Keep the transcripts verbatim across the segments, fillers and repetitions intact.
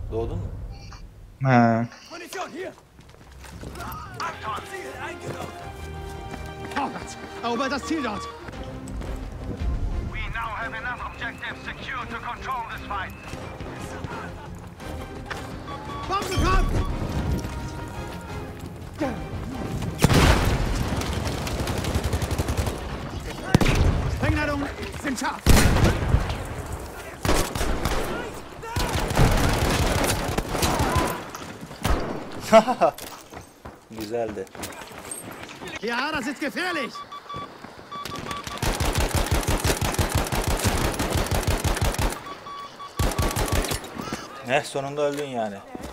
Doğdun mu? He. Munition hier! Anton, Ziel eingenommen! Vorwärts! Erober das Ziel dort! We now have enough objectives secure to control this fight. Bombenkopf! Sprengladungen sind scharf! Güzeldi. Ja, das ist gefährlich! Heh, sonunda öldün yani.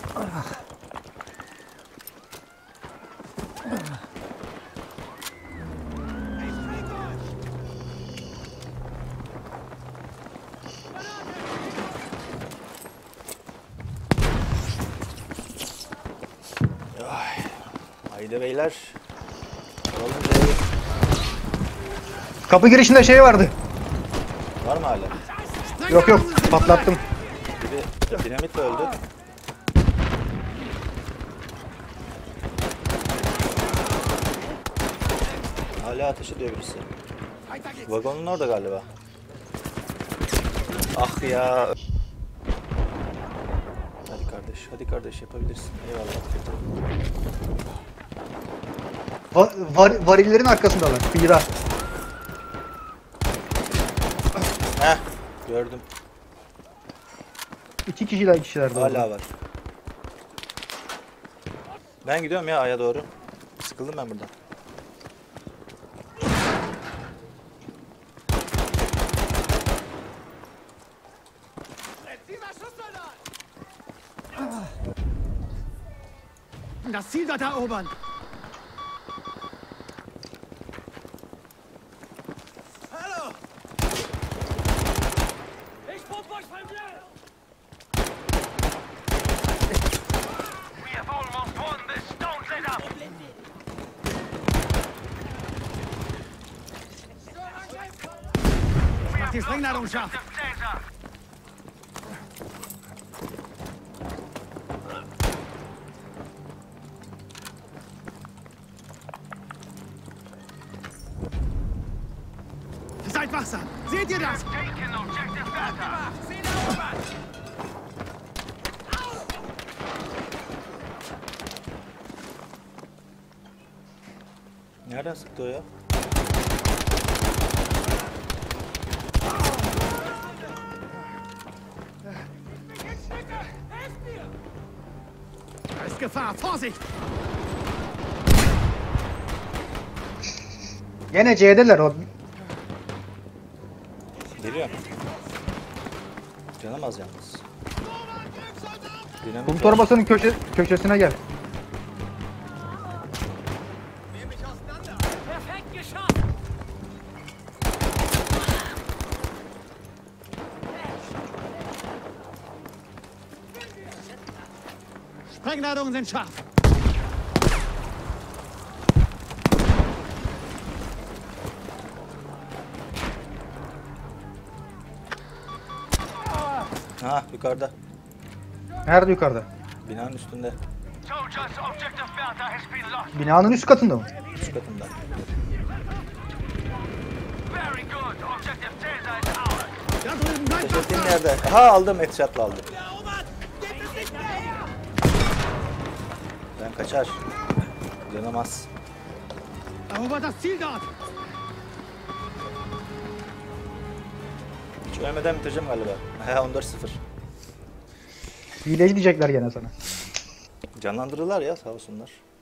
Ay. Haydi beyler. Oğlum değil. Kapı girişinde şey vardı. Var mı hala? Yok yok, patlattım. Biri dinamitle öldü. Hala ateş ediyor birisi. Vagonun orada galiba. Ah ya. Hadi kardeş, hadi kardeş yapabilirsin. Eyvallah. Va var varillerin arkasındalar. Kıyıda. Heh, gördüm. İki kişiler kişiler de Hala orada. var. Ben gidiyorum ya Aya doğru. Sıkıldım ben buradan. Das Ziel dort erobern! Hallo! Ich pump euch von mir! We have almost won this. Don't let up. Mach die Sprengladung scharf! Caesar. Seid wachsam! Seht ihr das? Taken objective Bertha. Nereden sıktı o ya? Da ist Gefahr! Vorsicht! Gene C'deler o. Geliyor. Canım az yalnız. Dinamit Kum var. torbasının köşe köşesine gel. Perfekt geschafft! Sprengladungen sind scharf! Ha, yukarıda. Nerede yukarıda? Binanın üstünde. Soldiers, objective Bertha has been lost. Binanın üst katında mı? Üst katında. Very good. Objective Caesar is ours. Da drüben bleibt Teşekkür wachsam! nerede? Aha aldım, headshot'la aldım. Erobert! Gebt es nicht mehr her! Ben kaçar. Canım az. Erobert das Ziel dort! Hiç ölmeden bitireceğim galiba. He, on dört sıfır. Hileci diyecekler gene sana. Canlandırırlar ya, sağ olsunlar.